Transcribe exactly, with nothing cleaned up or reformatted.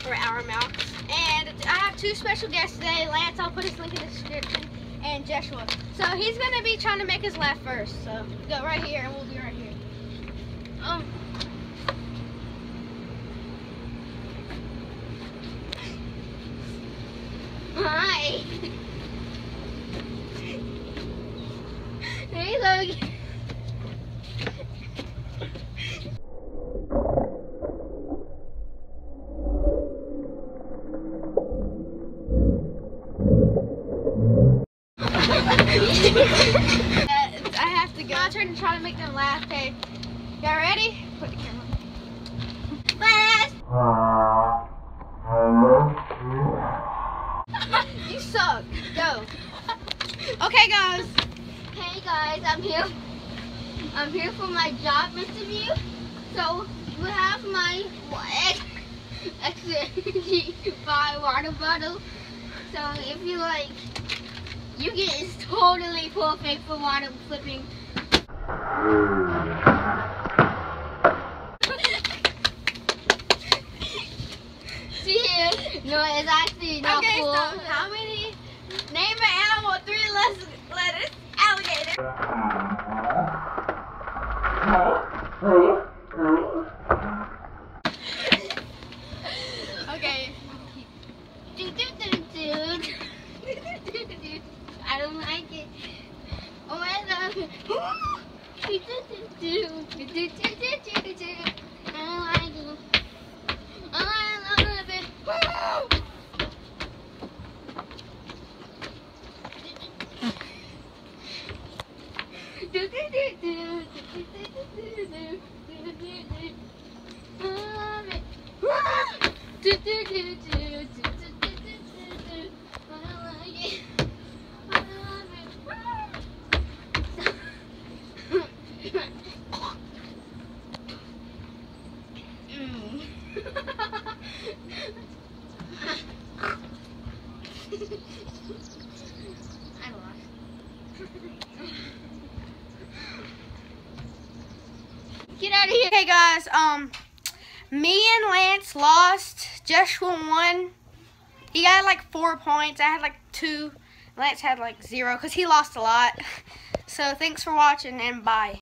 for our mouth. And I have two special guests today. Lance, I'll put his link in the description, and Joshua. So he's gonna be trying to make us laugh first. So go right here, and we'll be right here. Um. Hi. Hey, Logan. I have to go. I'm trying to try to make them laugh. Okay, y'all ready? Put the camera on. Last. You suck. Go. Okay, guys. Hey guys, I'm here. I'm here for my job interview. So we have my extra five water bottle. So if you like. You get is totally perfect for water flipping. See here? No, it's actually not okay, full. Okay, so how many? Name an animal with three letters. letters. Alligator. Okay. I don't like it. Oh my god. I don't like it. Oh, I love it. I lost. Get out of here. Okay guys, um me and Lance lost. Joshua won. He got like four points. I had like two. Lance had like zero because he lost a lot. So thanks for watching and bye.